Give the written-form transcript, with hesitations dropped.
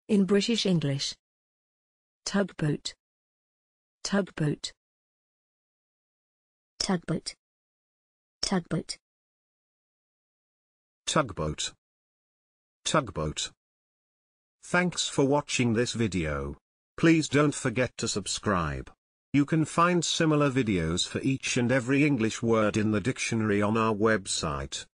In British English. Tugboat. Tugboat. Tugboat. Tugboat. Tugboat. Tugboat. Thanks for watching this video. Please don't forget to subscribe. You can find similar videos for each and every English word in the dictionary on our website.